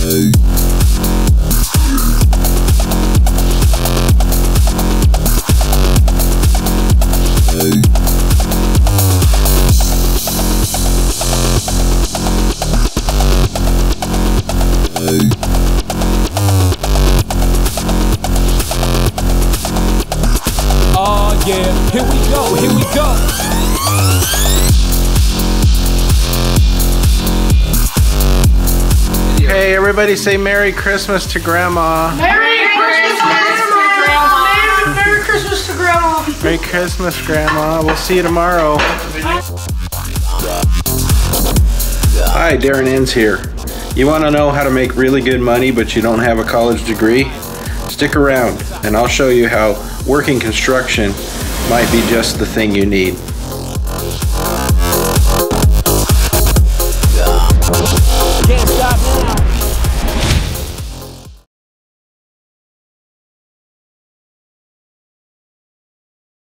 Oh yeah, here we go, here we go. Hey, everybody say Merry Christmas to Grandma. Merry Christmas, Grandma! Merry Christmas to Grandma! Merry Christmas, Grandma. We'll see you tomorrow. Hi, Darren Enns here. You want to know how to make really good money but you don't have a college degree? Stick around and I'll show you how working construction might be just the thing you need.